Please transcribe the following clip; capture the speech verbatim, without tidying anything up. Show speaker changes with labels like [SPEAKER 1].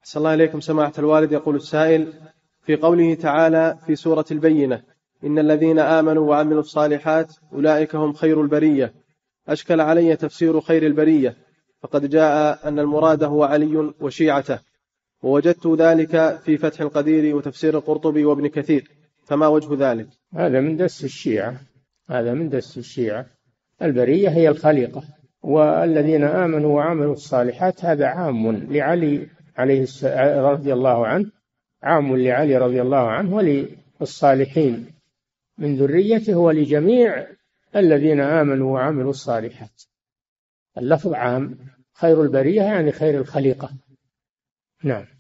[SPEAKER 1] صلى الله عليكم سماحة الوالد. يقول السائل: في قوله تعالى في سورة البينة: إن الذين آمنوا وعملوا الصالحات أولئك هم خير البرية، أشكل علي تفسير خير البرية، فقد جاء أن المراد هو علي وشيعته، ووجدت ذلك في فتح القدير وتفسير القرطبي وابن كثير، فما وجه ذلك؟
[SPEAKER 2] هذا من دس الشيعة، هذا من دس الشيعة. البرية هي الخليقة، والذين آمنوا وعملوا الصالحات هذا عام لعلي عليه السلام رضي الله عنه، عام لعلي رضي الله عنه وللصالحين من ذريته ولجميع الذين آمنوا وعملوا الصالحات. اللفظ عام، خير البرية يعني خير الخليقة. نعم.